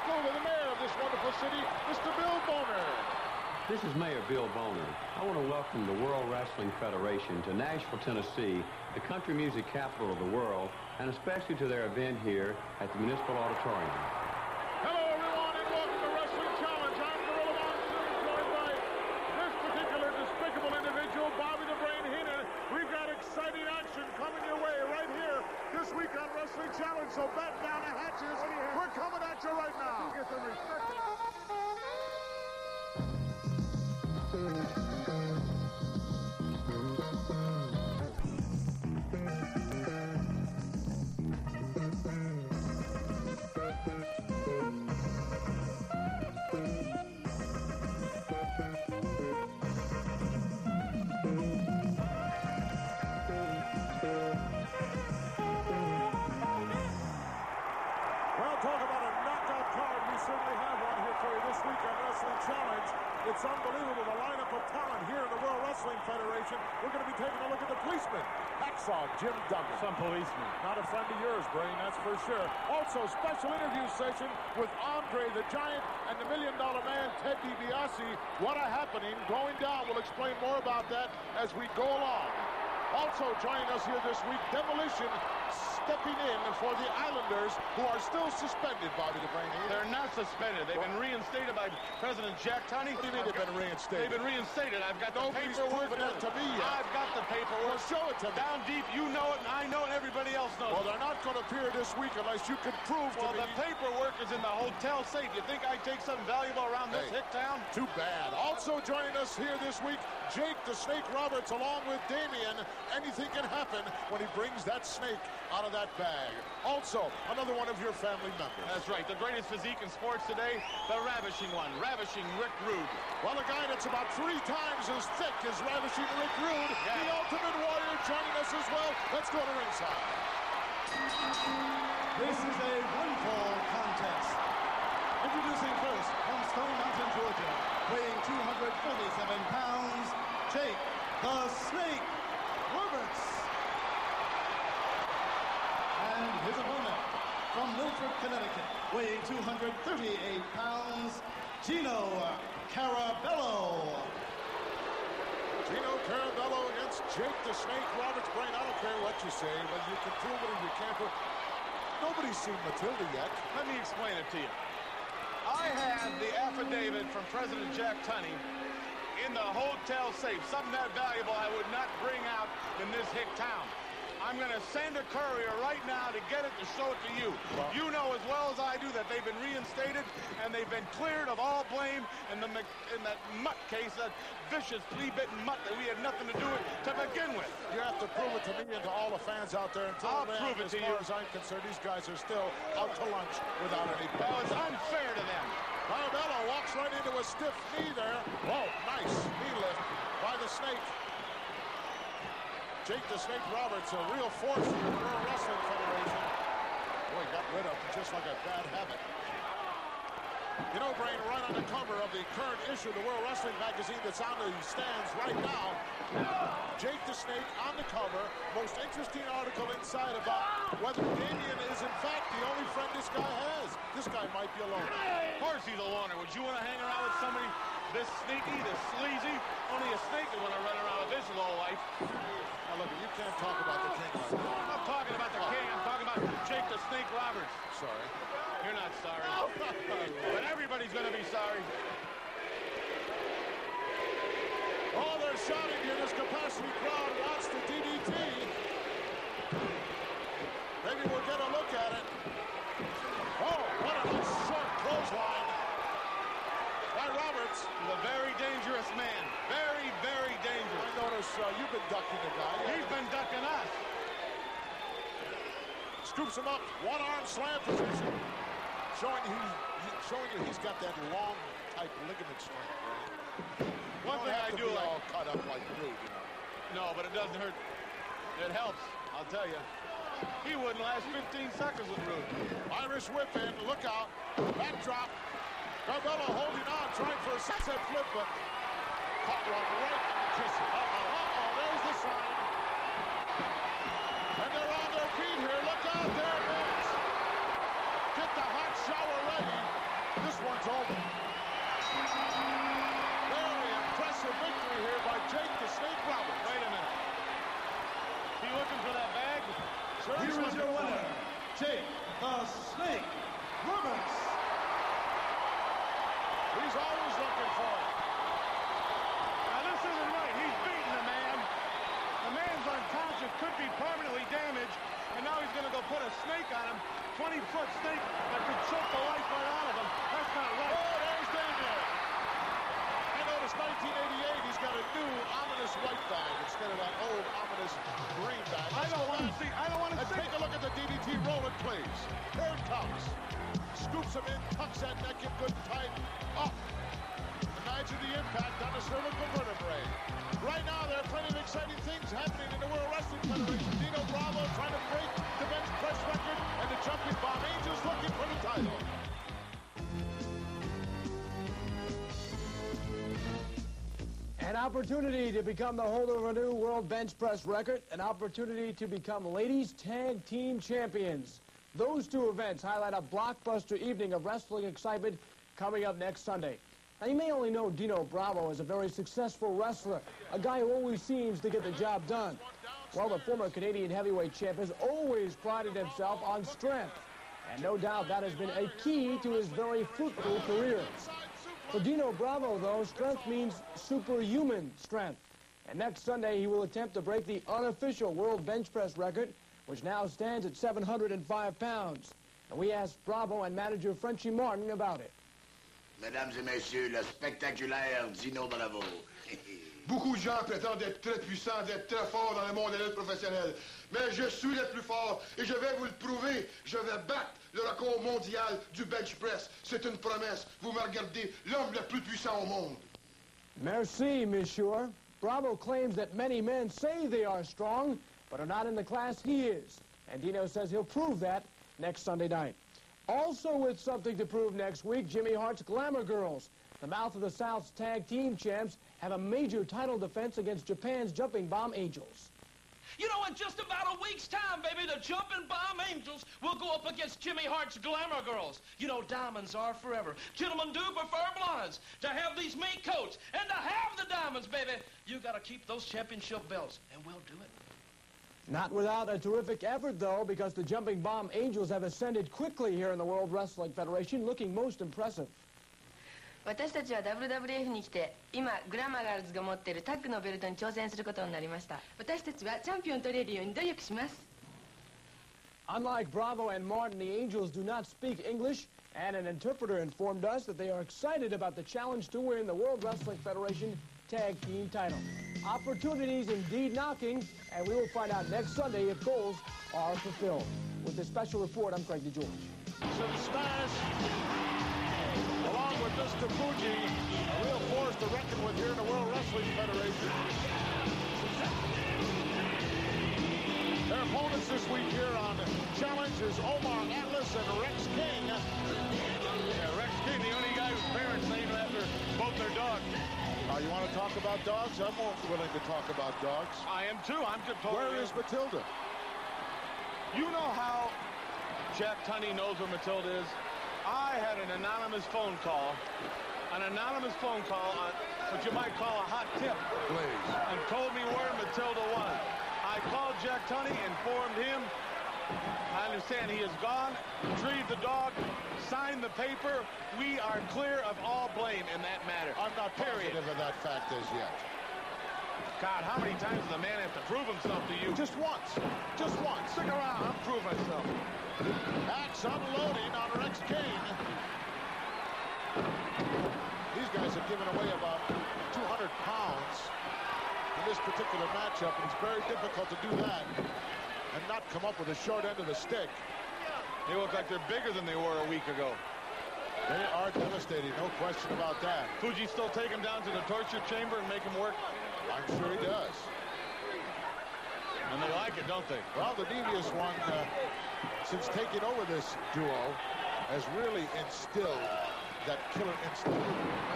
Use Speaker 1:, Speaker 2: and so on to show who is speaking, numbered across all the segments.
Speaker 1: go to the mayor of this wonderful city, Mr. Bill Boner.
Speaker 2: This is Mayor Bill Boner. I want to welcome the World Wrestling Federation to Nashville, Tennessee, the country music capital of the world, and especially to their event here at the Municipal Auditorium.
Speaker 1: Hello, everyone, and welcome to Wrestling Challenge. I'm Gorilla Monsoon, joined by this particular despicable individual, Bobby the Brain Heenan. We've got exciting action coming your way right here this week on Wrestling Challenge, so batten down the hatches. We're coming at you right now. Get some respect. It's unbelievable, the lineup of talent here in the World Wrestling Federation. We're going to be taking a look at the policeman. Hacksaw Jim Duggan.
Speaker 3: Some policeman.
Speaker 1: Not a friend of yours, Brain, that's for sure. Also, special interview session with Andre the Giant and the $1 Million Man, Ted DiBiase. What a happening going down. We'll explain more about that as we go along. Also joining us here this week, Demolition stepping in for the Islanders, who are still suspended, Bobby the Brain.
Speaker 3: They're not suspended. They've been reinstated by President Jack Tunney.
Speaker 1: What do you mean they've been reinstated?
Speaker 3: They've been reinstated. I've got the
Speaker 1: Nobody's
Speaker 3: paperwork.
Speaker 1: proven that to me yet.
Speaker 3: I've got the paperwork.
Speaker 1: Well, show it to me.
Speaker 3: Down deep, you know it, and I know it, and everybody else knows
Speaker 1: Well,
Speaker 3: it.
Speaker 1: they're not going to appear this week unless you can prove to me.
Speaker 3: Well, the paperwork is in the hotel safe. You think I'd take something valuable around this hick town?
Speaker 1: Too bad. Also joining us here this week, Jake the Snake Roberts, along with Damien. Anything can happen when he brings that snake out of that bag. Also, another one of your family members.
Speaker 3: That's right. The greatest physique in sports today, the ravishing one, Ravishing Rick Rude.
Speaker 1: Well, a guy that's about 3 times as thick as Ravishing Rick Rude, the Ultimate Warrior, joining us as well. Let's go to ringside.
Speaker 4: This is a one-fall contest. Introducing first from Stone Mountain, Georgia, weighing 247 pounds, Jake the Snake Roberts. And his opponent from Milford, Connecticut, weighing 238 pounds, Gino Carabello.
Speaker 1: Gino Carabello against Jake the Snake Roberts. Brain, I don't care what you say, whether you can prove it or you can't prove it. Nobody's seen Matilda yet.
Speaker 3: Let me explain it to you. I have the affidavit from President Jack Tunney in the hotel safe. Something that valuable I would not bring out in this hick town. I'm going to send a courier right now to get it to show it to you.
Speaker 1: Well,
Speaker 3: you know as well as I do that they've been reinstated and they've been cleared of all blame in that mutt case, that vicious flea-bitten mutt that we had nothing to do with to begin with.
Speaker 1: You have to prove it to me and to all the fans out there.
Speaker 3: I'll prove it to you.
Speaker 1: As far as I'm concerned, these guys are still out to lunch without any pay.
Speaker 3: Well, it's unfair to them.
Speaker 1: Carabello walks right into a stiff knee there. Whoa, nice knee lift by the Snake. Jake the Snake Roberts, a real force in the World Wrestling Federation. Boy, got rid of him just like a bad habit. You know, Brain, right on the cover of the current issue of the World Wrestling magazine that's on the stands right now, Jake the Snake on the cover, most interesting article inside about whether Damien is in fact the only friend this guy has. This guy might be a loner.
Speaker 3: Of course he's a loner. Would you want to hang around with somebody this sneaky, this sleazy? Only a snake would want to run around with this low life.
Speaker 1: Now look, you can't talk about the king like that.
Speaker 3: I'm not talking about the king. I'm talking about Jake the Snake Roberts.
Speaker 1: Sorry.
Speaker 3: You're not sorry. But everybody's going to be sorry.
Speaker 1: Oh, they're shouting here. This capacity crowd wants the DDT. Maybe we'll get a look at it. Oh, what a nice short clothesline by Roberts.
Speaker 3: He's a very dangerous man. Very, very dangerous.
Speaker 1: I notice you've been ducking the guy.
Speaker 3: He's been ducking us.
Speaker 1: Scoops him up. One-arm slam position. Showing you he's got that long type ligament strength.
Speaker 3: One thing I do like.
Speaker 1: All cut up like Rude, you know.
Speaker 3: No, but it doesn't hurt. It helps, I'll tell you. He wouldn't last 15 seconds with Rude.
Speaker 1: Irish whip in. Look out. Backdrop. Carabello holding on, trying for a sunset flip, but caught one right in the kisser. There's the sign. And they're on their feet here. Look out there, Vince. Get the hot shower ready.
Speaker 3: that snake that could choke the life right out of him. That's not right.
Speaker 1: Oh, there's Daniel. I noticed 1988, he's got a new ominous white bag instead of that old ominous green bag.
Speaker 3: I don't want to see. I don't want to
Speaker 1: And
Speaker 3: see.
Speaker 1: take a look at the DDT rolling, please. Here it comes. Scoops him in, tucks that neck in good and tight. Up. Imagine the impact on the cervical vertebrae. Right now, there are plenty of exciting things happening in the World Wrestling Federation. Dino Bravo trying to break the bench press record, and the Jumping Bomb Angels looking for the title.
Speaker 5: An opportunity to become the holder of a new world bench press record, an opportunity to become ladies tag team champions. Those two events highlight a blockbuster evening of wrestling excitement coming up next Sunday. Now, you may only know Dino Bravo as a very successful wrestler, a guy who always seems to get the job done. Well, the former Canadian heavyweight champ has always prided himself on strength, and no doubt that has been a key to his very fruitful career. For Dino Bravo, though, strength means superhuman strength. And next Sunday, he will attempt to break the unofficial world bench press record, which now stands at 705 pounds. And we asked Bravo and manager Frenchie Martin about it.
Speaker 6: Mesdames et messieurs, le spectaculaire Dino Bravo.
Speaker 7: Beaucoup de gens prétendent être très puissants, d'être très forts dans le monde de la lutte professionnelle. Mais je suis le plus fort et je vais vous le prouver. Je vais battre le record mondial du bench press. C'est une promesse. Vous me regardez, l'homme le plus puissant au monde.
Speaker 5: Merci, monsieur. Bravo claims that many men say they are strong, but are not in the class he is. And Dino says he'll prove that next Sunday night. Also with something to prove next week, Jimmy Hart's Glamour Girls, the Mouth of the South's tag team champs, have a major title defense against Japan's Jumping Bomb Angels.
Speaker 8: You know, in just about a week's time, baby, the Jumping Bomb Angels will go up against Jimmy Hart's Glamour Girls. You know, diamonds are forever. Gentlemen do prefer blondes. To have these mink coats and to have the diamonds, baby, you got to keep those championship belts, and we'll do it.
Speaker 5: Not without a terrific effort, though, because the Jumping Bomb Angels have ascended quickly here in the World Wrestling Federation, looking most impressive.
Speaker 9: 私たちは WWF に来て今グラマーガールズが持っているタッグのベルトに挑戦することになりました。私たちはチャンピオンを取れるように努力します。
Speaker 5: Unlike Bravo and Martin, the Angels do not speak English, and an interpreter informed us that they are excited about the challenge to win the World Wrestling Federation Tag Team title. Opportunities indeed knocking, and we will find out next Sunday if goals are fulfilled. With this special report, I'm Craig DeGeorge.
Speaker 1: So the Smash, along with Mr. Fuji, a real force to reckon with here in the World Wrestling Federation. Their opponents this week here on Challenge is Omar Atlas and Rex King.
Speaker 3: Yeah, Rex King, the only guy whose parents named after both their dogs.
Speaker 1: You want to talk about dogs? I'm more willing to talk about dogs.
Speaker 3: I am too. I'm just totally...
Speaker 1: Where is Matilda?
Speaker 3: You know how Jack Tunney knows where Matilda is? I had an anonymous phone call on what you might call a hot tip.
Speaker 1: Please.
Speaker 3: And told me where Matilda was. I called Jack Tunney, informed him. I understand he is gone, retrieved the dog, signed the paper. We are clear of all blame in that matter.
Speaker 1: I'm not positive of that fact as yet.
Speaker 3: God, how many times does a man have to prove himself to you?
Speaker 1: Just once. Just once.
Speaker 3: Stick around. I'll prove myself.
Speaker 1: Axe unloading on Rex King. These guys have given away about 200 pounds in this particular matchup, and it's very difficult to do that and not come up with a short end of the stick.
Speaker 3: They look like they're bigger than they were a week ago.
Speaker 1: They are devastating, no question about that.
Speaker 3: Fuji still take him down to the torture chamber and make him work?
Speaker 1: I'm sure he does.
Speaker 3: And they like it, don't they?
Speaker 1: Well, the Devious One, since taking over this duo, has really instilled that killer instinct.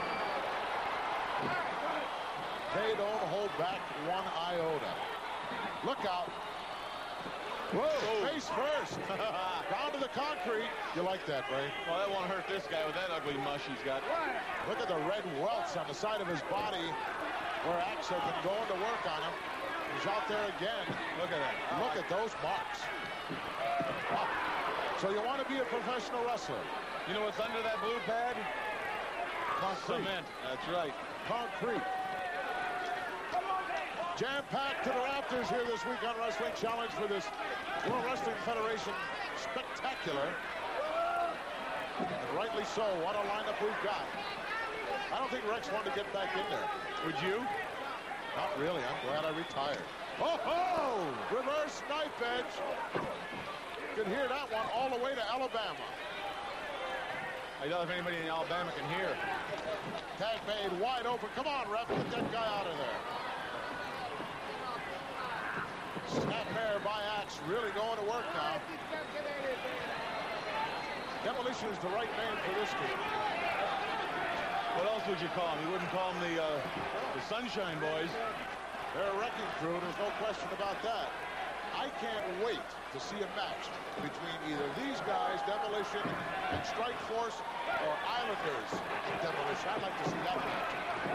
Speaker 1: They don't hold back one iota. Look out. Whoa, face first. Down to the concrete. You like that, Ray?
Speaker 3: Well, that won't hurt this guy with that ugly mush he's got.
Speaker 1: Look at the red welts on the side of his body where Axe had been going to work on him. He's out there again.
Speaker 3: Look at that.
Speaker 1: Look at those marks. Wow. So you want to be a professional wrestler?
Speaker 3: You know what's under that blue pad?
Speaker 1: Concrete.
Speaker 3: Cement. That's right.
Speaker 1: Concrete. Jam-packed to the rafters here this week on Wrestling Challenge for this World Wrestling Federation Spectacular. And rightly so. What a lineup we've got. I don't think Rex wanted to get back in there.
Speaker 3: Would you?
Speaker 1: Not really. I'm glad I retired. Oh! Reverse knife edge. You can hear that one all the way to Alabama.
Speaker 3: I don't know if anybody in Alabama can hear.
Speaker 1: Tag made wide open. Come on, ref. Get that guy out of there. Snapmare by Axe. Really going to work now. Demolition is the right name for this team.
Speaker 3: What else would you call them? You wouldn't call them the Sunshine Boys.
Speaker 1: They're a wrecking crew. There's no question about that. I can't wait to see a match between either these guys, Demolition and Strike Force, or Islanders Demolition. I'd like to see that match.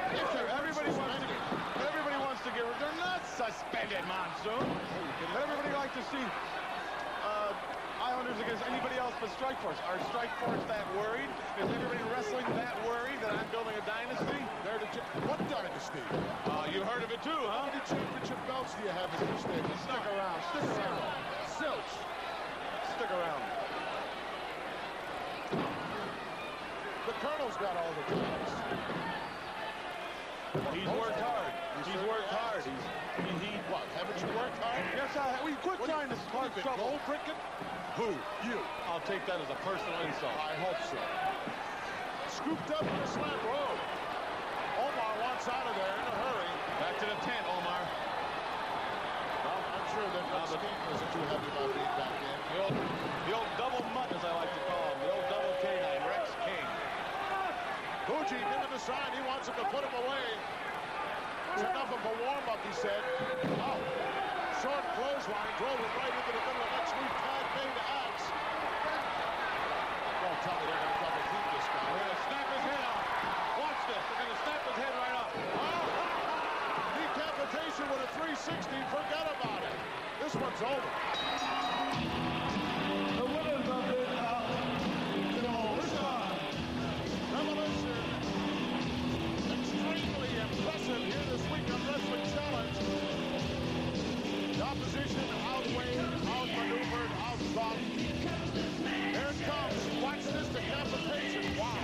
Speaker 3: Everybody wants to get. They're not suspended, Monsoon. Everybody likes to see Islanders against anybody else but Strike Force. Are Strike Force that worried? Is everybody in wrestling that worried that I'm building a dynasty?
Speaker 1: What dynasty?
Speaker 3: You heard of it too, huh?
Speaker 1: How many championship belts do you have in your stable?
Speaker 3: Stick around. Stick around.
Speaker 1: Silch.
Speaker 3: Stick around.
Speaker 1: The Colonel's got all the belts.
Speaker 3: He's worked hard. He's worked hard.
Speaker 1: What? Haven't you worked hard?
Speaker 3: Yes, I have. Well, quit trying to start trouble.
Speaker 1: Gold bricking? Who? You.
Speaker 3: I'll take that as a personal insult.
Speaker 1: I hope so. Scooped up in the slant road. Omar wants out of there in a hurry.
Speaker 3: Back to the tent, Omar.
Speaker 1: Well, I'm sure that Rex King wasn't too happy about being back in.
Speaker 3: The old double mutt, as I like to call him. The old double canine, Rex King.
Speaker 1: Fuji into the side. He wants him to put him away. It's enough of a warm-up, he said. Oh, short clothesline. Drove it right into the middle of that sweet tag made to Axe. Don't tell me they're going to double team this guy.
Speaker 3: They're going to snap his head off. Watch this. They're going to snap his head right off.
Speaker 1: Oh, decapitation with a 360. Forget about it. This one's over.
Speaker 4: The winners of this
Speaker 1: Revolution. Extremely impressive here this week on Wrestling Challenge. The opposition outweighed, outmaneuvered, outthought. There it comes. Watch this decapitation. Wow.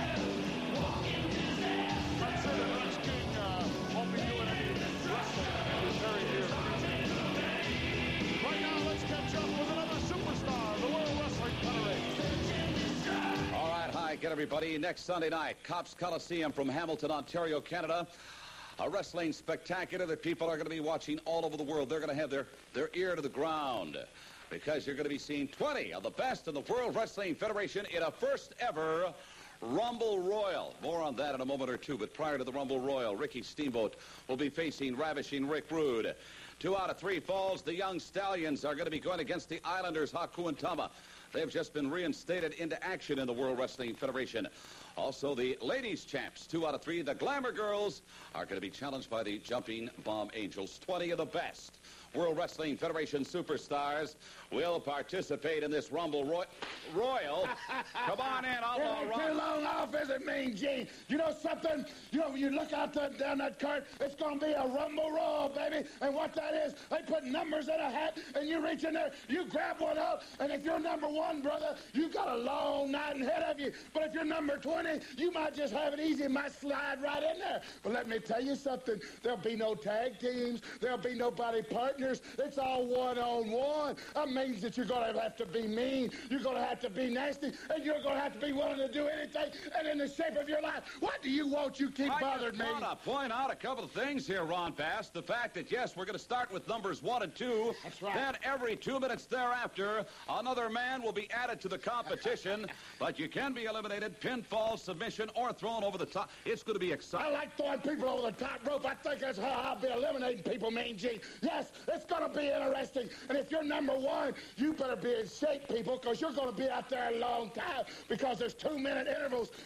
Speaker 1: Consider Rex King won't be doing any wrestling in the very near future. Right now, let's catch up with another superstar, the World Wrestling Federation.
Speaker 10: All right, hi again, everybody. Next Sunday night, Cops Coliseum from Hamilton, Ontario, Canada. A wrestling spectacular that people are going to be watching all over the world. They're going to have their ear to the ground because you're going to be seeing 20 of the best in the World Wrestling Federation in a first ever Rumble Royal. More on that in a moment or two, but prior to the Rumble Royal, Ricky Steamboat will be facing Ravishing Rick Rude. 2 out of 3 falls. The Young Stallions are going to be going against the Islanders, Haku and Tama. They've just been reinstated into action in the World Wrestling Federation. Also, the ladies' champs, 2 out of 3, the Glamour Girls, are going to be challenged by the Jumping Bomb Angels. 20 of the best World Wrestling Federation superstars will participate in this Rumble Royal. Come on in, Outlaw Ron.
Speaker 7: Too long off, is it, Mean Gene? You know something? You look out down that cart, it's going to be a Rumble Royal, baby. And what that is, they put numbers in a hat, and you reach in there, you grab one out, and if you're number 1, brother, you got a long night ahead of you. But if you're number 20, you might just have it easy. It might slide right in there. But let me tell you something. There'll be no tag teams. There'll be nobody partners. It's all one-on-one. That means that you're going to have to be mean. You're going to have to be nasty. And you're going to have to be willing to do anything and in the shape of your life. What do you want? You keep bothering me.
Speaker 10: I just want to point out a couple of things here, Ron Bass. The fact that, yes, we're going to start with numbers 1 and 2.
Speaker 7: That's right.
Speaker 10: Then every 2 minutes thereafter, another man will be added to the competition. But you can be eliminated, pinfall, submission, or thrown over the top. It's going to be exciting.
Speaker 7: I like throwing people over the top rope. I think that's how I'll be eliminating people, Mean Gene. Yes, it's going to be interesting. And if you're number 1, you better be in shape, people, because you're going to be out there a long time because there's 2-minute intervals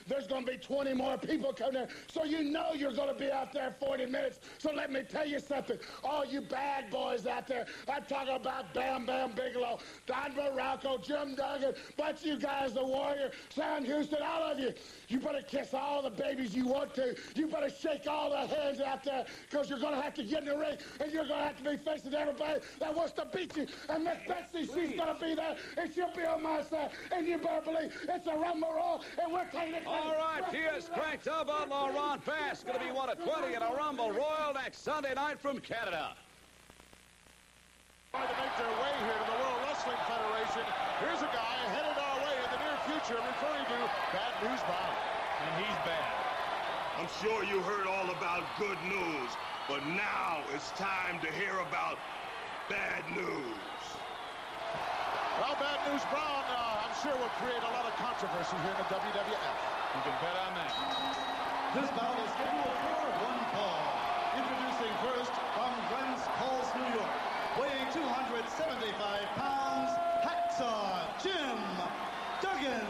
Speaker 7: there's going to be 20 more people coming in. So you know you're going to be out there 40 minutes. So let me tell you something. All you bad boys out there, I'm talking about Bam Bam Bigelow, Don Barranco, Jim Duggan, bunch of you guys, the Warrior, Sam Houston, all of you. You better kiss all the babies you want to. You better shake all the hands out there, because you're going to have to get in the ring, and you're going to have to be facing everybody that wants to beat you. And Miss Betsy, she's going to be there, and she'll be on my side. And you better believe it's a Rumble Roll, and we're taking it.
Speaker 10: All right, here's cranked up Outlaw Ron Bass. Going to be one of 20 in a Rumble Royal next Sunday night from Canada.
Speaker 1: Trying to make their way here to the World Wrestling Federation. Here's a guy headed our way in the near future, referring to Bad News Brown.
Speaker 3: And he's bad.
Speaker 11: I'm sure you heard all about good news, but now it's time to hear about bad news.
Speaker 1: Well, Bad News Brown, I'm sure will create a lot of controversy here in the WWF.
Speaker 3: You can bet on that.
Speaker 4: This bout is scheduled for one fall. Introducing first from Glens Falls, New York, weighing 275 pounds, Hacksaw Jim Duggan.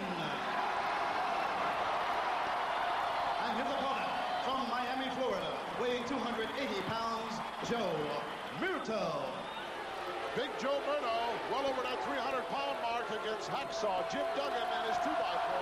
Speaker 4: And his opponent from Miami, Florida, weighing 280 pounds, Joe Murto.
Speaker 1: Big Joe Murto, well over that 300-pound mark against Hacksaw Jim Duggan and his 2x4.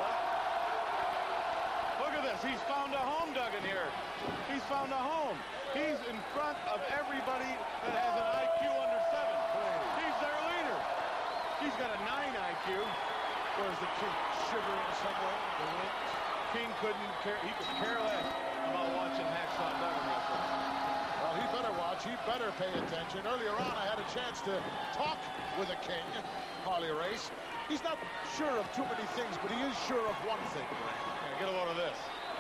Speaker 3: Look at this. He's found a home, Duggan, here. He's found a home. He's in front of everybody that has an IQ under 7. He's their leader. He's got a 9 IQ.
Speaker 1: Where's the King? Shivering somewhere in the wings?
Speaker 3: King couldn't care. He could care less about watching Hacksaw Duggan wrestle.
Speaker 1: Well, he better watch. He better pay attention. Earlier on, I had a chance to talk with the King, Harley Race. He's not sure of too many things, but he is sure of one thing.
Speaker 3: Yeah, get a load of this.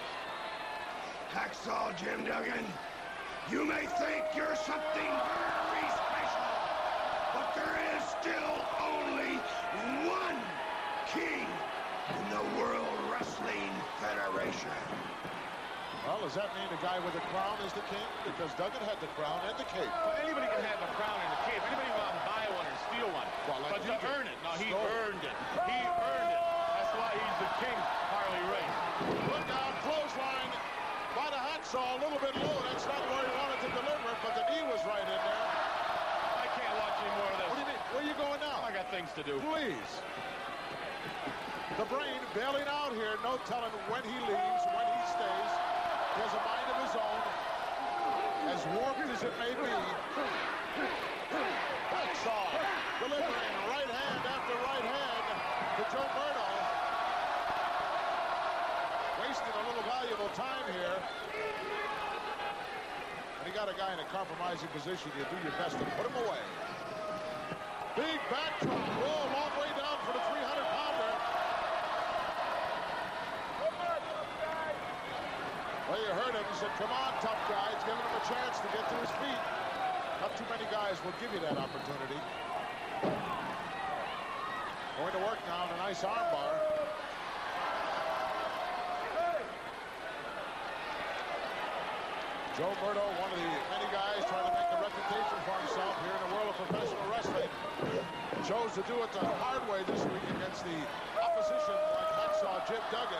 Speaker 11: Hacksaw Jim Duggan, you may think you're something very special, but there is still only one king in the World Wrestling Federation.
Speaker 1: Well, does that mean the guy with the crown is the king? Because Duggan had the crown and the cape.
Speaker 3: Well, anybody can have a crown and a cape. Anybody can go out and buy one or steal one.
Speaker 1: Well, like
Speaker 3: but to earn it, no, he earned it. He earned it. That's why he's the king, Harley Race.
Speaker 1: Look out, clothesline by the Hacksaw, a little bit low. That's not where he wanted to deliver it, but the knee was right in there.
Speaker 3: I can't watch any more of this.
Speaker 1: What do you mean? Where are you going now?
Speaker 3: I got things to do.
Speaker 1: Please. The Brain bailing out here. No telling when he leaves, when he stays. He has a mind of his own, as warped as it may be. Hacksaw delivering right hand after right hand to Joe Murto. Wasting a little valuable time here. When you got a guy in a compromising position, you do your best to put him away. Big back drop. Whoa, long way down for the 300-pounder. Well, you heard him. He said, come on, tough guy. He's giving him a chance to get to his feet. Not too many guys will give you that opportunity. Going to work now in a nice arm bar. Joe Murto, one of the many guys trying to make a reputation for himself here in the world of professional wrestling, chose to do it the hard way this week against the opposition like Hacksaw Jim Duggan.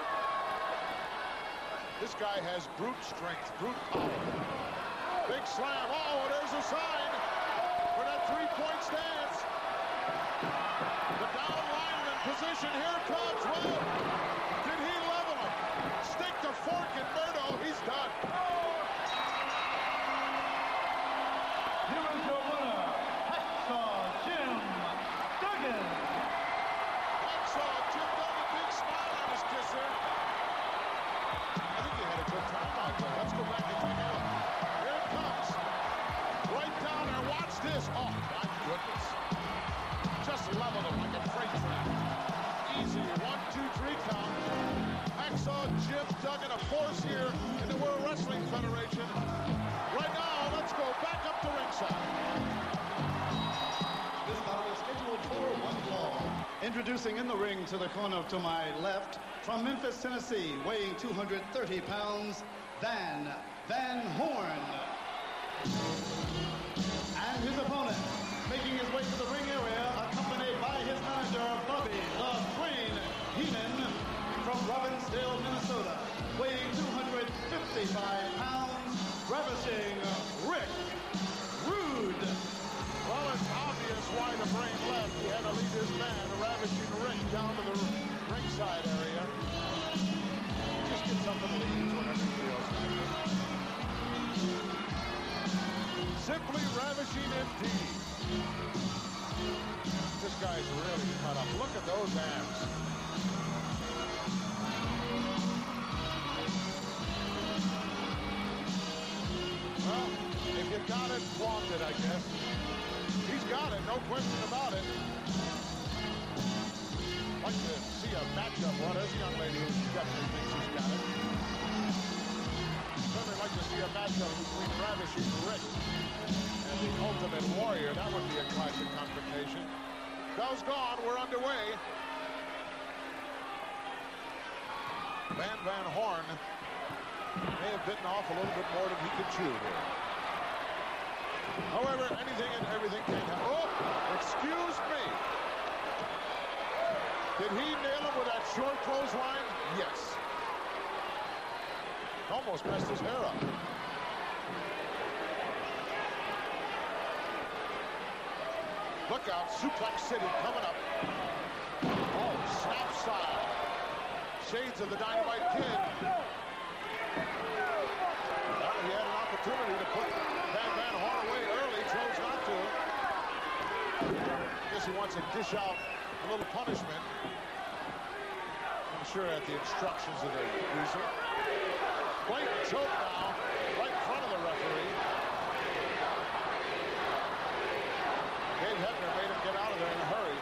Speaker 1: This guy has brute strength, brute power. Big slam. Oh, there's a sign for that three-point stance. The down lineman position. Here comes. Well, did he level him? Stick the fork in Murto. He's done.
Speaker 4: Here is your winner, Hacksaw Jim Duggan.
Speaker 1: Hacksaw Jim Duggan, big smile on his kisser. I think he had a good time out there. Let's go back and take a look. Here it comes. Right down there. Watch this. Oh, my goodness. Just leveled him like a freight train. Easy. 1, 2, 3 count. Hacksaw Jim Duggan, a force here in the World Wrestling Federation. Right now, let's go back up to ringside.
Speaker 4: This bout is scheduled for one fall. Introducing in the ring to the corner to my left, from Memphis, Tennessee, weighing 230 pounds, Van Horn. And his opponent, making his way to the ring area, accompanied by his manager, Bobby the Brain Heenan, from Robbinsdale, Minnesota,
Speaker 1: Simply ravishing indeed. This guy's really cut up. Look at those abs. Well, if you got it, flaunt it, I guess. He's got it, no question about it. Like to see a matchup. Well, there's a young lady who definitely thinks he's got it. Certainly like to see a matchup between Ravishing Rick and the Ultimate Warrior. That would be a classic confrontation. Bell's gone. We're underway. Van Horn may have bitten off a little bit more than he could chew here. However, anything and everything can happen. Oh, excuse me. Did he nail him with that short clothesline? Yes. Almost messed his hair up. Look out, Suplex City coming up. Oh, snap style. Shades of the Dynamite Kid. Well, he had an opportunity to put Van Horn away early, chose not to. I guess he wants to dish out a little punishment. I'm sure at the instructions of the Weasel. Blatant choke now, right in front of the referee. Dave Hebner made him get out of there in a hurry.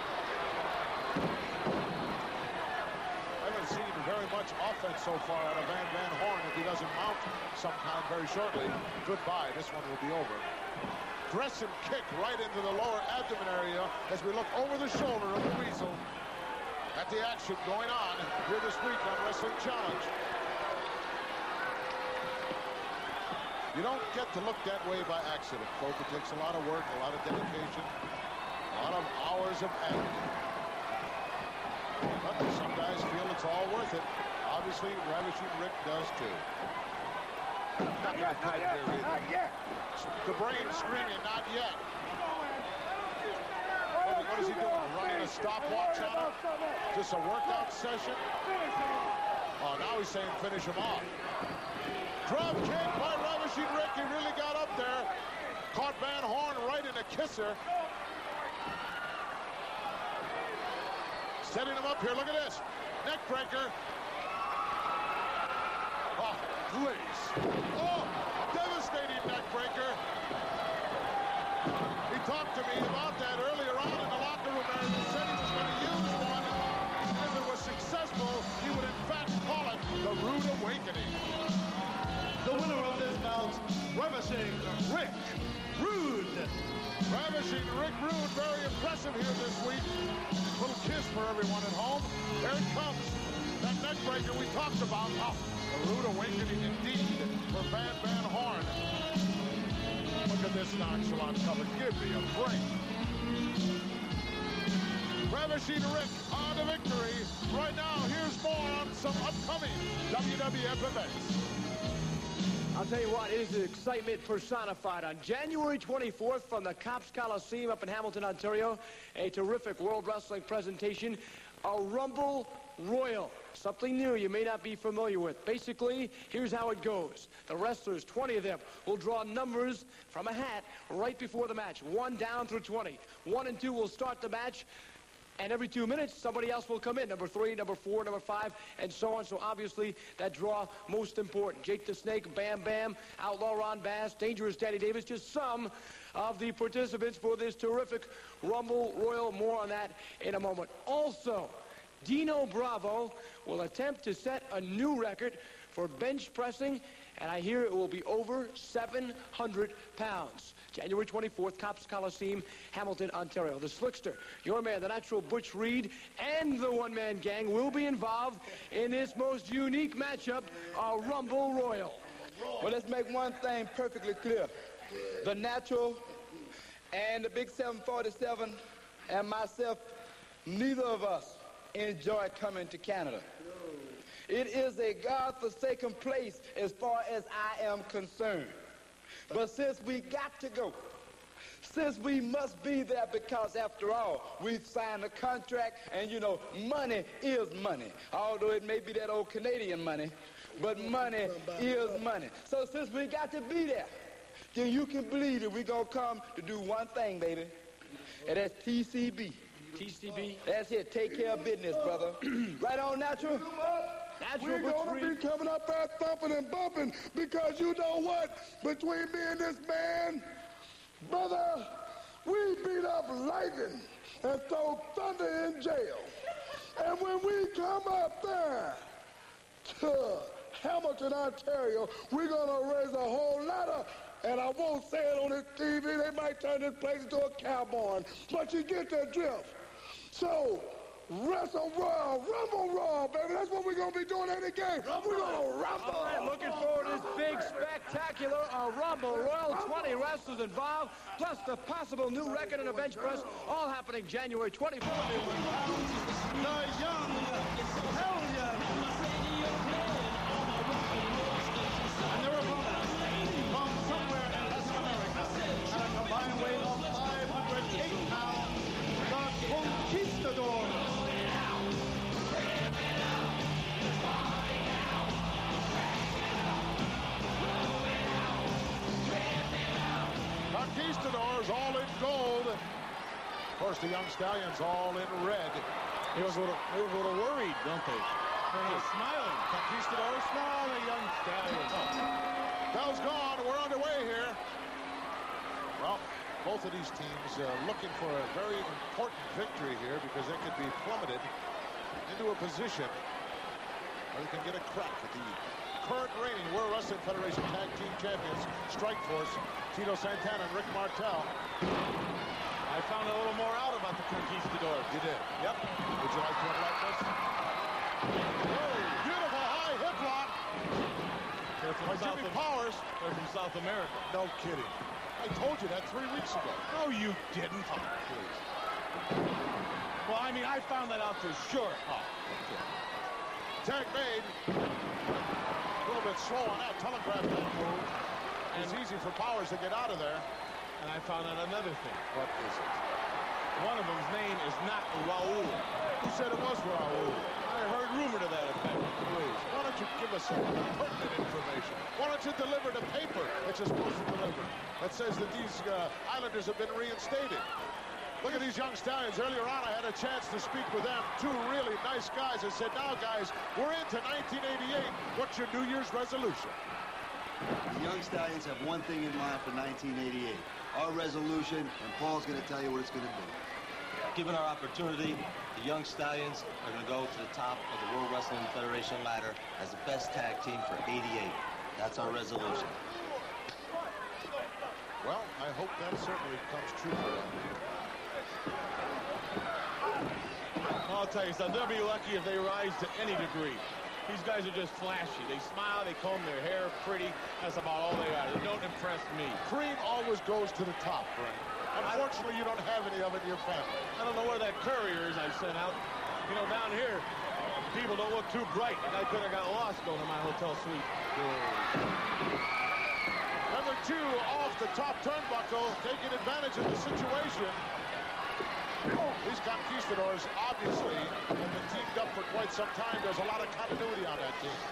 Speaker 1: I haven't seen very much offense so far out of Van Horn. If he doesn't mount sometime very shortly, goodbye. This one will be over. Dress and kick right into the lower abdomen area as we look over the shoulder of the Weasel at the action going on here this week on Wrestling Challenge. You don't get to look that way by accident, folks. It takes a lot of work, a lot of dedication, a lot of hours of agony. But some guys feel it's all worth it. Obviously, Ravishing Rick does too. Not going to cut there either. The brain screaming, not yet. What is he doing? Running a stopwatch on him? Just a workout session? Oh, now he's saying finish him off. Drop kick by Ravishing Rick. He really got up there. Caught Van Horn right in a kisser. Setting him up here. Look at this. Neck breaker. Oh, please. Oh, devastating neck breaker. He talked to me about that earlier on in the locker room area and said he was going to use one. If it was successful, he would in fact call it the Rude Awakening.
Speaker 4: The winner of this bout, Ravishing Rick Rude.
Speaker 1: Ravishing Rick Rude, very impressive here this week. Little kiss for everyone at home. There it comes. That neck breaker we talked about. Oh, a rude awakening indeed for Van Horn. Look at this nonchalant cover. Give me a break. Ravishing Rick on the victory. Right now, here's more on some upcoming WWF events.
Speaker 5: I'll tell you what, it is excitement personified. On January 24th from the Cops Coliseum up in Hamilton, Ontario, a terrific World Wrestling presentation, a Rumble Royal. Something new you may not be familiar with. Basically, here's how it goes. The wrestlers, 20 of them, will draw numbers from a hat right before the match, 1 down through 20. 1 and 2 will start the match. And every 2 minutes, somebody else will come in. Number 3, number 4, number 5, and so on. So obviously, that draw, most important. Jake the Snake, Bam Bam, Outlaw Ron Bass, Dangerous Danny Davis, just some of the participants for this terrific Rumble Royal. More on that in a moment. Also, Dino Bravo will attempt to set a new record for bench pressing, and I hear it will be over 700 pounds. January 24th, Cops Coliseum, Hamilton, Ontario. The Slickster, your man, the Natural Butch Reed, and the One-Man Gang will be involved in this most unique matchup, a Rumble Royal.
Speaker 12: Well, let's make one thing perfectly clear. The Natural and the Big 747 and myself, neither of us enjoy coming to Canada. It is a God-forsaken place as far as I am concerned. But since we got to go, since we must be there because, after all, we've signed a contract, and, you know, money is money. Although it may be that old Canadian money, but money is money. So since we got to be there, then you can believe that we're going to come to do one thing, baby. And that's TCB.
Speaker 5: TCB?
Speaker 12: That's it. Take care of business, brother. Right on, Natural?
Speaker 7: We're going to be coming up there thumping and bumping because you know what? Between me and this man, brother, we beat up Lightning and throw Thunder in jail. And when we come up there to Hamilton, Ontario, we're going to raise a whole lot of, and I won't say it on this TV, they might turn this place into a cow barn, but you get the drift. So, Wrestle Royal, Rumble Royal, baby. That's what we're going to be doing every game. We're going to rumble.
Speaker 5: All right, looking forward to this big, spectacular Rumble Royal. 20 wrestlers involved, plus the possible new record in the bench press, all happening January 24th.
Speaker 4: The young Hellion. And their opponents from somewhere in Latin America at a combined weight of 508 pounds, the Conquistadors.
Speaker 1: Conquistadors all in gold. Of course, the Young Stallions all in red.
Speaker 3: They were a little worried, don't they? They're smiling.
Speaker 1: Conquistadors,
Speaker 3: Smile, the Young Stallions.
Speaker 1: bell's gone. We're underway here. Well, both of these teams looking for a very important victory here because they could be plummeted into a position where they can get a crack at the current reigning World Wrestling Federation Tag Team Champions, Strikeforce, Tito Santana and Rick Martel.
Speaker 3: I found a little more out about the Conquistadors.
Speaker 1: You did? Yep. Would you like to unlock this? Oh, beautiful high hip lock.
Speaker 3: They're from
Speaker 1: by Jimmy Powers.
Speaker 3: They're from South America.
Speaker 1: No kidding. I told you that 3 weeks ago.
Speaker 3: No, you didn't.
Speaker 1: Oh, please.
Speaker 3: Well, I mean, I found that out for sure.
Speaker 1: Oh, okay. Tag made. A little bit slow on that telegraph that move. It's easy for Powers to get out of there.
Speaker 3: And I found out another thing.
Speaker 1: What is it?
Speaker 3: One of them's name is not Raul.
Speaker 1: Who said it was Raul?
Speaker 3: I heard rumor to that effect.
Speaker 1: Please, why don't you give us some pertinent information? Why don't you deliver the paper that you're supposed to deliver that says that these Islanders have been reinstated? Look at these Young Stallions. Earlier on, I had a chance to speak with them. Two really nice guys. I said, now, guys, we're into 1988. What's your New Year's resolution?
Speaker 13: The Young Stallions have one thing in mind for 1988. Our resolution, and Paul's going to tell you what it's going to be.
Speaker 14: Given our opportunity, the Young Stallions are going to go to the top of the World Wrestling Federation ladder as the best tag team for 88. That's our resolution.
Speaker 1: Well, I hope that certainly comes true for them.
Speaker 3: I'll tell you something. They'll be lucky if they rise to any degree. These guys are just flashy. They smile, they comb their hair pretty. That's about all they are. They don't impress me.
Speaker 1: Cream always goes to the top, Brent. Unfortunately, you don't have any of it in your family.
Speaker 3: I don't know where that courier is I sent out. You know, down here, people don't look too bright. I could have got lost going to my hotel suite.
Speaker 1: Number 2 off the top turnbuckle, taking advantage of the situation. These Conquistadors obviously have been teamed up for quite some time. There's a lot of continuity on that team.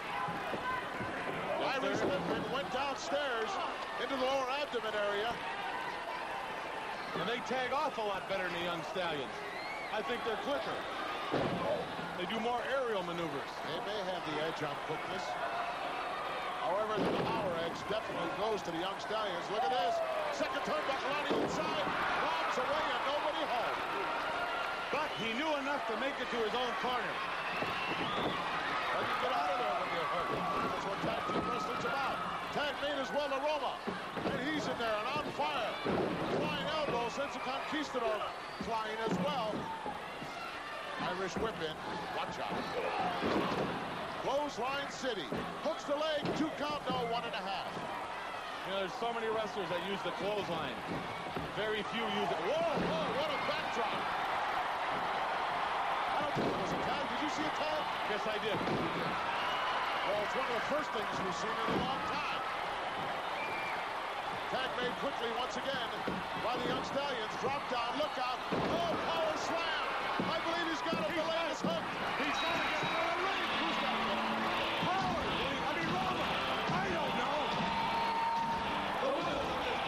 Speaker 1: Irish Whitman went downstairs into the lower abdomen area.
Speaker 3: And they tag off a lot better than the Young Stallions. I think they're quicker. They do more aerial maneuvers.
Speaker 1: They may have the edge on quickness. However, the power edge definitely goes to the Young Stallions. Look at this. Second turnbuckle on the inside. Robs away and nobody home.
Speaker 3: But he knew enough to make it to his own corner.
Speaker 1: How do you get out of there when you're hurt? That's what tag team wrestling's about. Tag made as well to Roma. And he's in there and on fire. Flying elbow sends a Conquistador flying as well. Irish whip in. Watch out. Clothesline City. Hooks the leg. 2 count. No, 1.5.
Speaker 3: You know, there's so many wrestlers that use the clothesline. Very few use it.
Speaker 1: Whoa, whoa, what a backdrop. I don't think it was a tag. Did you see a tag?
Speaker 3: Yes, I did.
Speaker 1: Well, it's one of the first things we've seen in a long time. Tag made quickly once again by the Young Stallions. Drop down, look out. Oh, power slam. I believe he's got him. The leg is hooked.
Speaker 3: He's got to get another ring.
Speaker 1: Who's got to get him?
Speaker 3: Power. I mean, Roma. I don't know.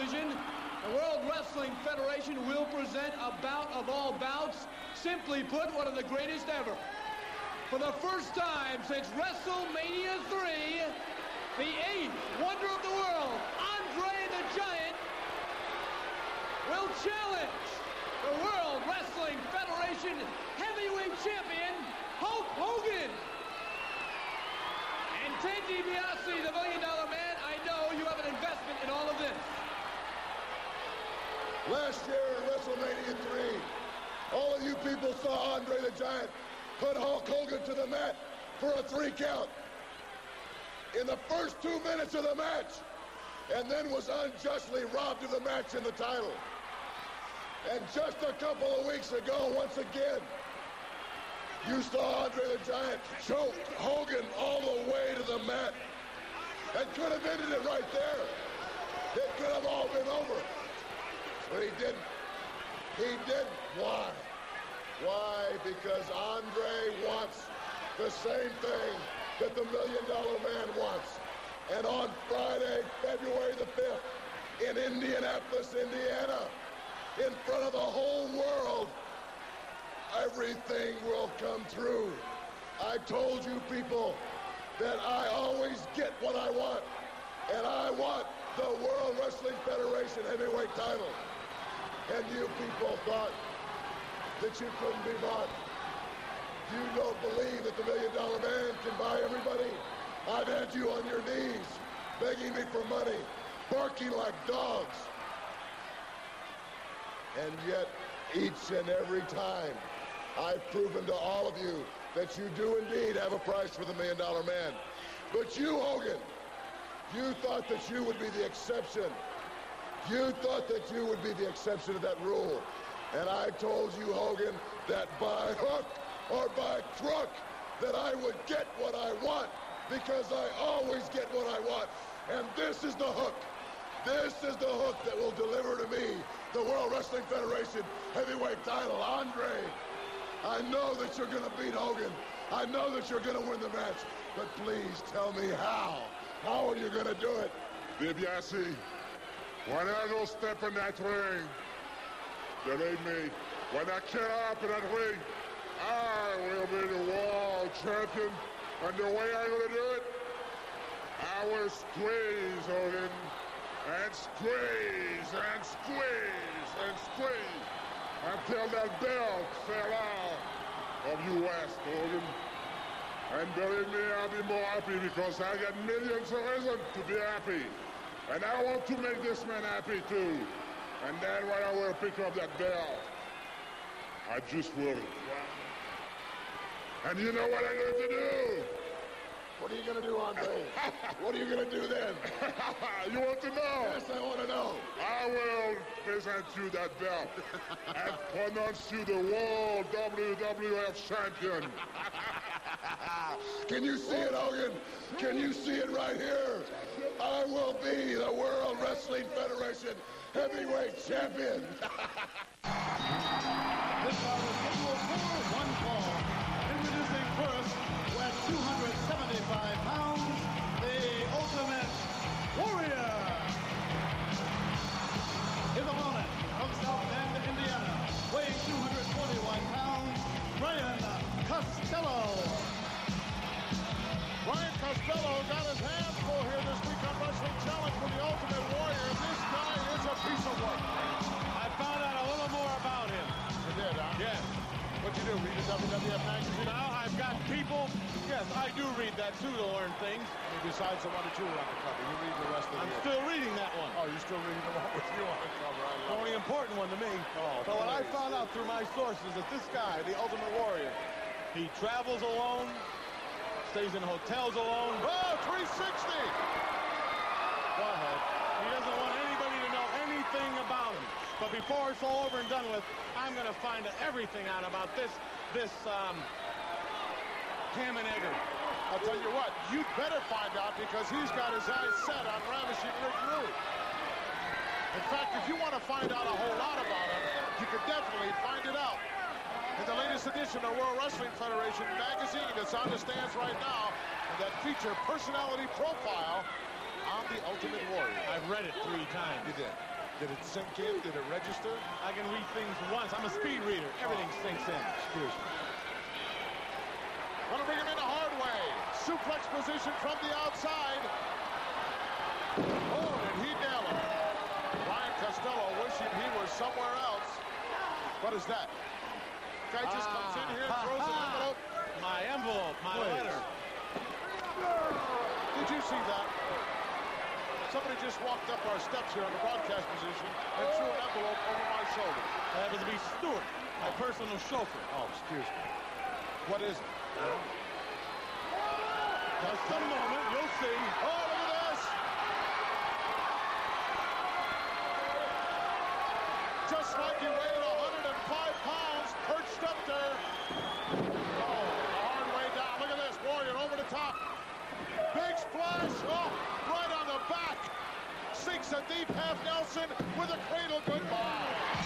Speaker 5: television, the World Wrestling Federation will present a bout of all bouts. Simply put, one of the greatest ever. For the first time since WrestleMania 3, the 8th wonder of the world, Andre the Giant, will challenge the World Wrestling Federation Heavyweight Champion, Hulk Hogan. And Ted DiBiase, the $1 Million Man, I know you have an investment in all of this.
Speaker 7: Last year at WrestleMania 3, all of you people saw Andre the Giant put Hulk Hogan to the mat for a 3 count in the first 2 minutes of the match, and then was unjustly robbed of the match and the title. And just a couple of weeks ago, once again, you saw Andre the Giant choke Hogan all the way to the mat and could have ended it right there. It could have all been over. But he didn't. He didn't. Why? Why? Because Andre wants the same thing that the $1 Million Man wants. And on Friday, February the 5th, in Indianapolis, Indiana, in front of the whole world, everything will come through. I told you people that I always get what I want, and I want the World Wrestling Federation heavyweight title. And you people thought that you couldn't be bought. You don't believe that the $1 Million Man can buy everybody? I've had you on your knees, begging me for money, barking like dogs. And yet, each and every time, I've proven to all of you that you do indeed have a price for the $1 Million Man. But you, Hogan, you thought that you would be the exception. You thought that you would be the exception to that rule. And I told you, Hogan, that by hook or by crook, that I would get what I want, because I always get what I want. And this is the hook. This is the hook that will deliver to me the World Wrestling Federation heavyweight title. Andre, I know that you're going to beat Hogan. I know that you're going to win the match. But please tell me how. How are you going to do it?
Speaker 1: DiBiase, when I don't step in that ring, believe me, when I get up in that ring, I will be the world champion. And the way I'm going to do it, I will squeeze Hogan, and squeeze, and squeeze, and squeeze, until that belt fell out of you, West, Hogan. And believe me, I'll be more happy because I got millions of reasons to be happy. And I want to make this man happy too. And then when I will pick up that belt, I just will. And you know what I'm going to do?
Speaker 7: What are you going to do, Andre? What are you going to do then?
Speaker 1: You want to know?
Speaker 7: Yes, I want to know.
Speaker 1: I will present you that belt and pronounce you the World WWF Champion.
Speaker 7: Can you see it, Hogan? Can you see it right here? I will be the World Wrestling Federation Heavyweight Champion.
Speaker 4: This bout is scheduled for one fall. Introducing first, at 275 pounds, the Ultimate Warrior. His opponent from South Bend, Indiana, weighing 241 pounds, Brian Costello.
Speaker 1: Brian Costello got his hands full here this week on Wrestling Challenge for the Ultimate Warrior. This guy is a piece of work.
Speaker 3: I found out a little more about him.
Speaker 1: You did, huh?
Speaker 3: Yes.
Speaker 1: What'd you do, read the WWF magazine?
Speaker 3: Now I've got people, yes, I do read that too to learn things.
Speaker 1: Besides the one that you were on the cover, you read the rest of the
Speaker 3: I'm still reading that one.
Speaker 1: Oh, you're still reading the one with you on the cover.
Speaker 3: The only important one to me.
Speaker 1: Oh,
Speaker 3: so what I found out through my sources is that this guy, the Ultimate Warrior, he travels alone, stays in hotels alone.
Speaker 1: Oh, 360!
Speaker 3: Go ahead. He doesn't want anybody to know anything about him. But before it's all over and done with, I'm going to find everything out about this ham and egger.
Speaker 1: I'll tell you what, you better find out because he's got his eyes set on Ravishing Rick Rude. In fact, if you want to find out a whole lot about him, you could definitely find it out in the latest edition of World Wrestling Federation magazine that's on the stands right now, and that feature personality profile on the Ultimate Warrior.
Speaker 3: I've read it 3 times.
Speaker 1: You did. Did it sink in? Did it register?
Speaker 3: I can read things once. I'm a speed reader. Everything sinks in.
Speaker 1: Excuse me. Want to bring him in a hard way. Suplex position from the outside. Oh, did he nail him? Ryan Costello wishing he was somewhere else. What is that? Guy just comes in here and throws an envelope.
Speaker 3: My envelope, my letter.
Speaker 1: Did you see that? Somebody just walked up our steps here on the broadcast position and threw an envelope over my shoulder.
Speaker 3: That happens to be Stuart, my personal chauffeur.
Speaker 1: Oh, excuse me. What is it?
Speaker 3: Just a moment, you'll see.
Speaker 1: Oh, look at this! Just like he weighed 105 pounds, perched up there. Oh, the hard way down. Look at this, Warrior over the top. Big splash. Oh, right on the back. Sinks a deep half Nelson with a cradle goodbye.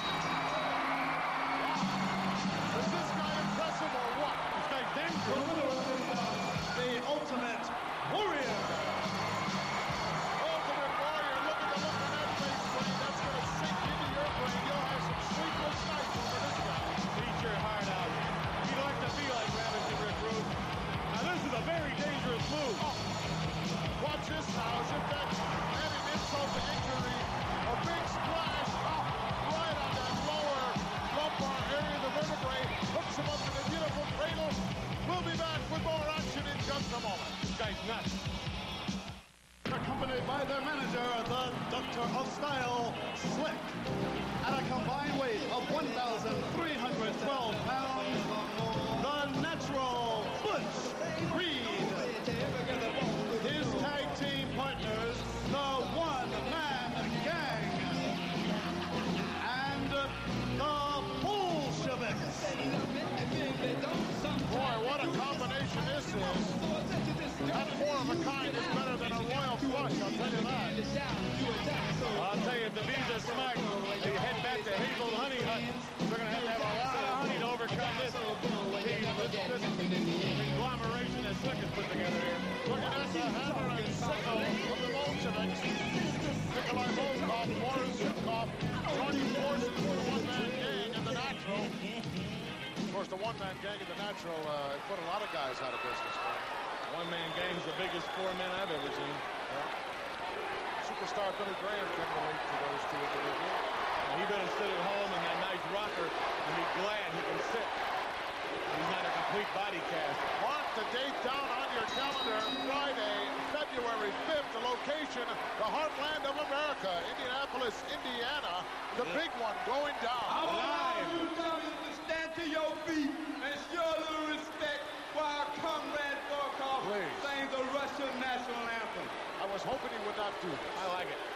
Speaker 1: Is this guy impressive or what?
Speaker 3: This guy's dangerous.
Speaker 4: The Ultimate Warrior.
Speaker 1: Ultimate Warrior. Look at the look on that face, Brain. That's going to sink into your brain. You'll have some sleepless nights over this guy.
Speaker 3: Beat your heart out. You'd like to be like Ravishing Rick Rude. Now, this is a very dangerous move.
Speaker 1: Oh. Watch this now. As if that's adding insult to injury. A big splash. Oh, right on that lower lumbar area of the vertebrae. Hooks him up in a beautiful cradle. We'll be back with more action in just a moment.
Speaker 3: This guy's nuts.
Speaker 4: Accompanied by their manager, the Doctor of Style, Slick. At a combined weight of 1,312 pounds, the Natural Butch Reed. His tag team partners, the One-Man Gang. And the Bolsheviks.
Speaker 1: Boy, what a combination this is. That four of a kind is better than a royal flush, I'll tell you that.
Speaker 3: I'll tell you, if the bees are smart, they head back to Hazel Honey Hut. We're going to have a lot of honey to overcome this conglomeration that Slick has put together here.
Speaker 1: Looking at the hammer and sickle of the Bolsheviks. Nikolai Volkov, Boris Zhukov, joining forces with the one-man gang and the Natural. Of course, the one-man gang and the Natural put a lot of guys out of business.
Speaker 3: One-man gang's the biggest four men I've ever seen.
Speaker 1: Yeah. Superstar Billy Graham can relate to those two individuals.
Speaker 3: He better sit at home in that nice rocker and be glad he can sit. He's not a complete body cast.
Speaker 1: Mark the date down on your calendar. Friday, February 5th. The location, the heartland of America, Indianapolis, Indiana. The big one going down.
Speaker 12: I want you to stand to your feet and show a little respect while Comrade Volkov sings the Russian national anthem.
Speaker 1: I was hoping he would not do this.
Speaker 3: I like it.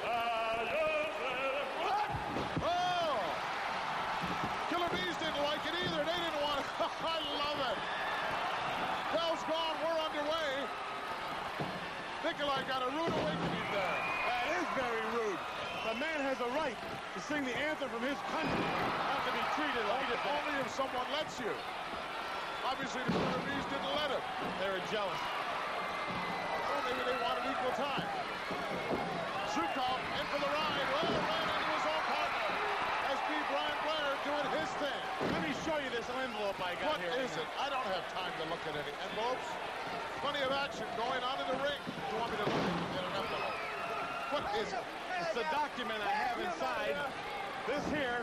Speaker 1: Oh! Killer Bees didn't like it either. They didn't want it. I love it. Bell's gone. We're underway. Nikolai got a rude awakening there.
Speaker 3: That is very rude. The man has a right to sing the anthem from his country, not to be treated like it.
Speaker 1: Only if someone lets you. Obviously, the Killer Bees didn't let him.
Speaker 3: They were jealous.
Speaker 1: Well, maybe they wanted equal time. Zhukov in for the ride. Well, ran into his own partner. SB Brian Blair doing his thing.
Speaker 3: Let me show you this envelope I got here.
Speaker 1: What is it? I don't have time to look at any envelopes. Plenty of action going on in the ring. You want me to look at an envelope? What is it?
Speaker 3: It's the document I have inside. This here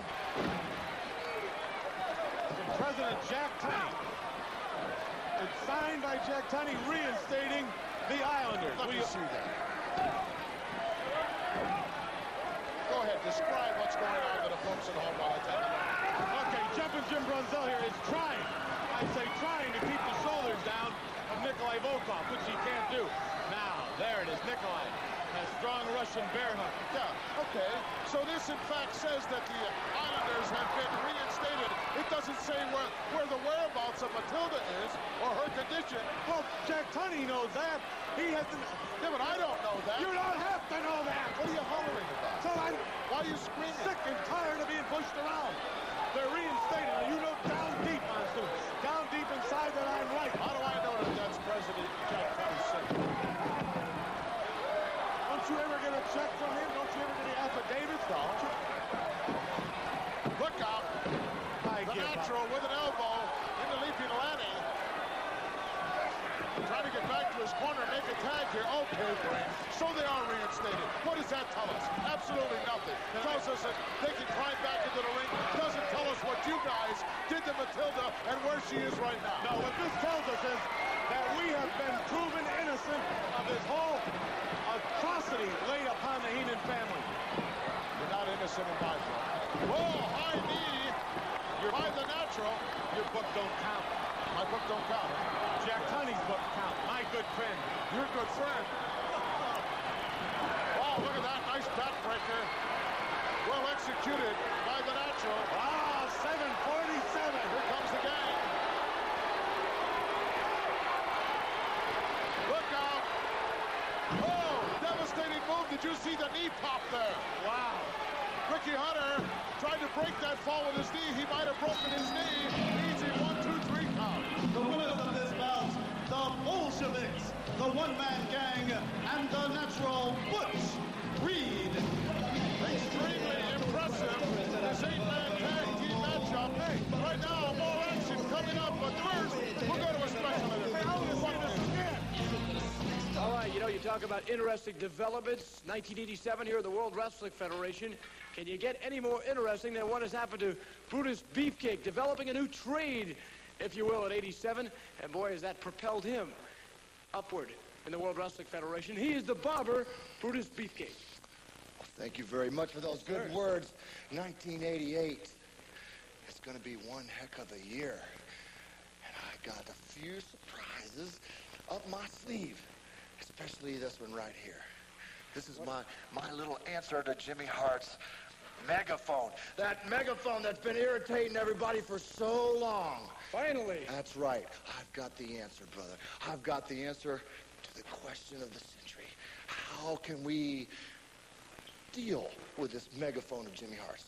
Speaker 3: is from President Jack Tunney. It's signed by Jack Tunney reinstating the Islanders.
Speaker 1: Let me see that. Go ahead, describe what's going on to the folks at home while I take a look.
Speaker 3: Okay, Jumpin' Jim Brunzell here is trying, I say trying to keep the shoulders down of Nikolai Volkov, which he can't do. Now, there it is, Nikolai has strong Russian bear hug.
Speaker 1: Yeah, okay. So this, in fact, says that the Islanders have been reinstated. It doesn't say where the whereabouts of Matilda is or her condition.
Speaker 3: Well, Jack Tunney knows that. He has to...
Speaker 1: Yeah, but I don't know that.
Speaker 3: You don't have to know that.
Speaker 1: What are you hollering about?
Speaker 3: So
Speaker 1: why are you screaming?
Speaker 3: Sick and tired of being pushed around. They're reinstated. Now, you know down deep, Monster. Down deep inside that I'm right.
Speaker 1: How do I know that that's President Jack Tunney sick?
Speaker 3: Don't you ever get a check from him? Don't you ever get any affidavits?
Speaker 1: No. back to his corner, make a tag here. Okay, Brain. So they are reinstated. What does that tell us? Absolutely nothing. Tells us that they can climb back into the ring. Doesn't tell us what you guys did to Matilda and where she is right now.
Speaker 3: No, what this tells us is that we have been proven innocent of this whole atrocity laid upon the Heenan family.
Speaker 1: You're not innocent in my book. Whoa, high knee. You're by the natural.
Speaker 3: Your book don't count.
Speaker 1: My book don't count.
Speaker 3: Jack Tunney's book count. My good friend.
Speaker 1: Your good friend. Oh, look at that. Nice backbreaker. Well executed by the natural.
Speaker 3: Ah, 747.
Speaker 1: Here comes the gang. Look out. Oh, devastating move. Did you see the knee pop there?
Speaker 3: Wow.
Speaker 1: Ricky Hunter tried to break that fall with his knee. He might have broken his knee. Easy 1, 2, 3 count.
Speaker 4: The winners of this bout, the Bolsheviks, the one-man gang, and the natural Butch Reed.
Speaker 1: Extremely impressive. This 8-man tag team matchup. Hey, right now, more action coming up. But first, we'll go to a special interview.
Speaker 5: All right, you know, you talk about interesting developments. 1987 here at the World Wrestling Federation. Can you get any more interesting than what has happened to Brutus Beefcake, developing a new trade, if you will, at 87? And boy, has that propelled him upward in the World Wrestling Federation. He is the barber, Brutus Beefcake.
Speaker 15: Thank you very much for those good words. 1988. It's going to be one heck of a year. And I got a few surprises up my sleeve, especially this one right here. This is my little answer to Jimmy Hart's megaphone. That megaphone that's been irritating everybody for so long.
Speaker 5: Finally.
Speaker 15: That's right. I've got the answer, brother. I've got the answer to the question of the century. How can we deal with this megaphone of Jimmy Hart's?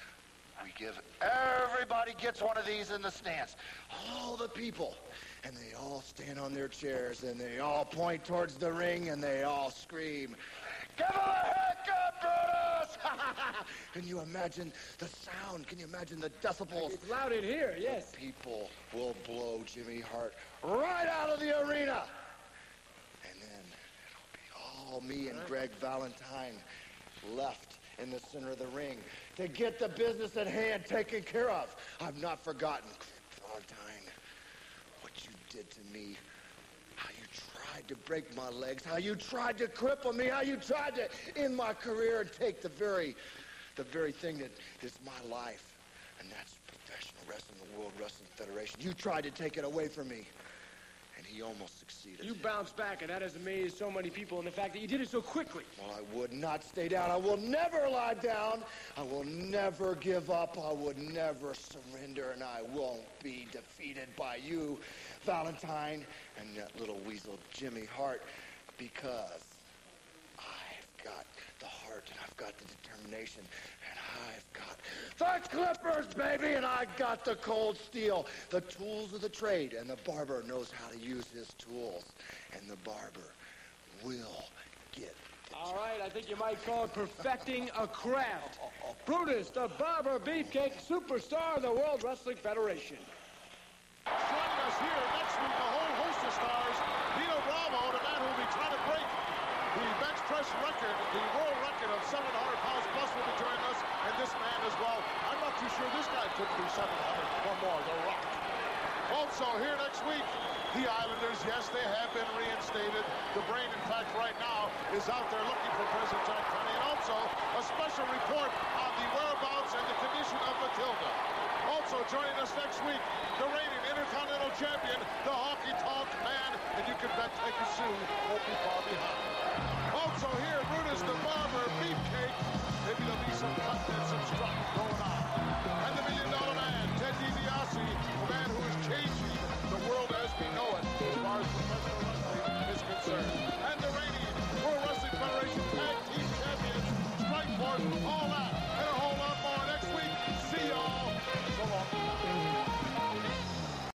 Speaker 15: We give, everybody gets one of these in the stands. All the people. And they all stand on their chairs, and they all point towards the ring, and they all scream, "Give him a haircut, Brutus!" Can you imagine the sound? Can you imagine the decibels?
Speaker 5: It's loud in here, yes.
Speaker 15: People will blow Jimmy Hart right out of the arena. And then it'll be all me and Greg Valentine left in the center of the ring to get the business at hand taken care of. I've not forgotten, Valentine, what you did to me. How you tried to break my legs, how you tried to cripple me, how you tried to end my career and take the very thing that is my life, and that's professional wrestling, the World Wrestling Federation. You tried to take it away from me, and he almost succeeded.
Speaker 5: You bounced back, and that has amazed so many people, and the fact that you did it so quickly.
Speaker 15: Well, I would not stay down. I will never lie down. I will never give up. I would never surrender, and I won't be defeated by you, Valentine, and that little weasel Jimmy Hart, because I've got the heart, and I've got the determination, and I've got the clippers, baby, and I've got the cold steel, the tools of the trade, and the barber knows how to use his tools, and the barber will get the
Speaker 5: All right, I think you might call it perfecting a craft. Brutus, the Barber Beefcake, superstar of the World Wrestling Federation.
Speaker 1: Joining us here next week, a whole host of stars. Dino Bravo, the man who will be trying to break the bench press record, the world record of 700 pounds plus will be joining us, and this man as well. I'm not too sure this guy could be 700 or more, The Rock. Also here next week, the Islanders, yes, they have been reinstated. The Brain, in fact, right now is out there looking for President Jack Tunney, and also a special report on the whereabouts and the condition of Matilda. Also joining us next week, the reigning Intercontinental Champion, the Honky Tonk Man, and you can bet Teki Sue won't be far